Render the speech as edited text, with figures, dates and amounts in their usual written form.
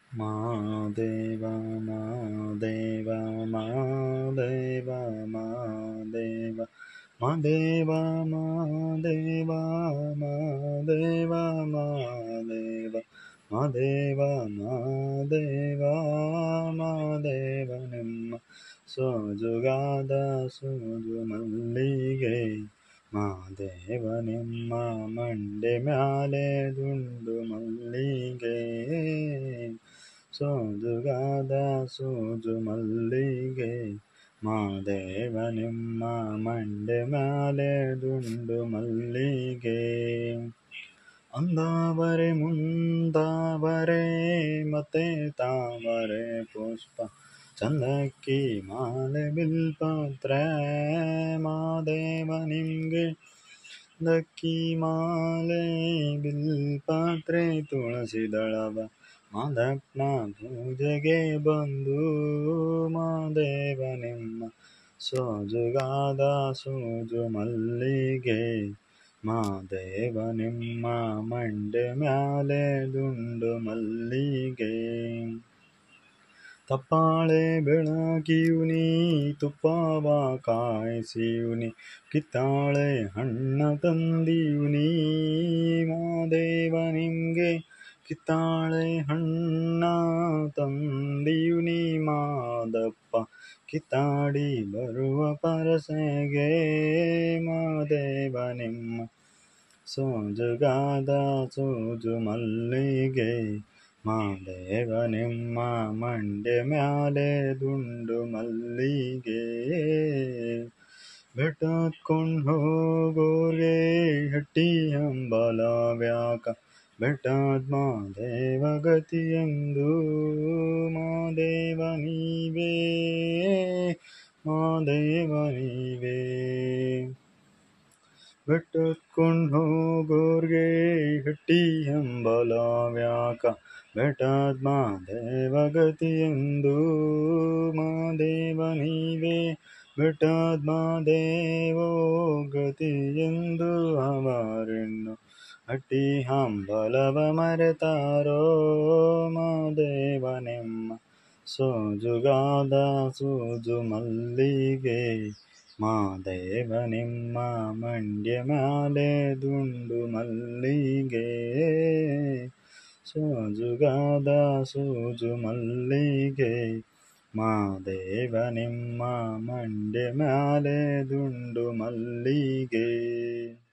ಮಾದೇವ ಮಾದೇವ ಮಾದೇವ ಮಾದೇವ ಮಾದೇವ ಮಾದೇವ ಮಾದೇವ ಮಾದೇವ ಮಾದೇವ ಮಾದೇವ ಮಾದೇವ ನಿಮ್ಮ ಸೋಜುಗಾದ ಸೂಜು ಮಲ್ಲಿಗೆ ಮಾದೇವ ನಿಮ್ಮ ಮಂಡೆ ಮ್ಯಾಲೆ ದುಂಡು ಮಲ್ಲಿಗೆ ಸೋಜುಗಾದ ಸೂಜು ಮಲ್ಲಿಗೆ ಮಾದೇವ ನಿಮ್ಮ ಮಂಡೆ ಮ್ಯಾಲೆ ದುಂಡು ಮಲ್ಲಿಗೆ ಅಂದಾವರೆ ಮುಂದಾವರೆ ಮತ್ತೆ ತಾವರೆ ಪುಷ್ಪ ಚಂದಕ್ಕಿ ಮಾಲೆ ಬಿಲ್ಪತ್ರೆ ಮಾದೇವ ನಿಮ್ಗೆ ದಕ್ಕಿ ಮಾಲೆ ಬಿಲ್ಪತ್ರೆ ತುಳಸಿ ದಳವ ಮಾದಪ್ಪನ ಪೂಜೆಗೆ ಬಂದು ಮಾದೇವ ನಿಮ್ಮ ಸೋಜುಗಾದ ಸೂಜು ಮಲ್ಲಿಗೆ ಮಾದೇವ ನಿಮ್ಮ ಮಂಡೆ ಮ್ಯಾಲೆ ದುಂಡು ಮಲ್ಲಿಗೆ ತಪ್ಪಾಳೆ ಬೆಳಕಿಯುನಿ ತುಪ್ಪವ ಕಾಯಿಸಿಯುನಿ ಕಿತ್ತಾಳೆ ಹಣ್ಣ ತಂದಿಯುನಿ ಮಾದೇವ ನಿಮ್ಗೆ ಕಿತ್ತಾಳೆ ಹಣ್ಣ ತಂದಿಯುನಿ ಮಾದಪ್ಪ ಕಿತ್ತಾಡಿ ಬರುವ ಪರಸೆಗೆ ಮಾದೇವ ನಿಮ್ಮ ಸೋಜುಗಾದ ಸೂಜು ಮಲ್ಲಿಗೆ ಮಾದೇವ ನಿಮ್ಮ ಮಂಡೆ ಮ್ಯಾಲೆ ದುಂಡು ಮಲ್ಲಿಗೆ ಬೆಟ್ಟತ್ಕೊಂಡ್ ಹೋಗೋರ್ಗೆ ಹಟ್ಟಿ ಹಂಬಲವ್ಯಾಕ ಬೆಟ್ಟದ ಮಾದೇವ ಗತಿಯೆಂದು ಮಾದೇವ ನೀವೇ ಮಾದೇವ ನೀವೇ ಬೆಟ್ಟತ್ಕೊಂಡ್ ಹೋಗೋರ್ಗೆ ಹಟ್ಟಿ ಹಂಬಲವ್ಯಾಕ ಬೆಟ್ಟದ ಮಾದೇವ ಗತಿಯೆಂದು ಮಾದೇವ ನೀವೇ ಬೆಟ್ಟದ ಮಾದೇವೋ ಗತಿಯೆಂದು ಅವರೆನ್ನು ಹಟ್ಟಿ ಹಂಬಲವ ಮರೆತಾರೋ ಮಾದೇವ ನಿಮ್ಮ ಸೋಜುಗಾದ ಸೂಜು ಮಲ್ಲಿಗೆ ಮಾದೇವ ನಿಮ್ಮ ಮಂಡ್ಯ ಮ್ಯಾಲೆ ದುಂಡು ಮಲ್ಲಿಗೆ ಸೋಜುಗಾದ ಸೂಜು ಮಲ್ಲಿಗೆ ಮಾದೇವ ನಿಮ್ಮ ಮಂಡ್ಯ ಮ್ಯಾಲೆ ದುಂಡು ಮಲ್ಲಿಗೆ.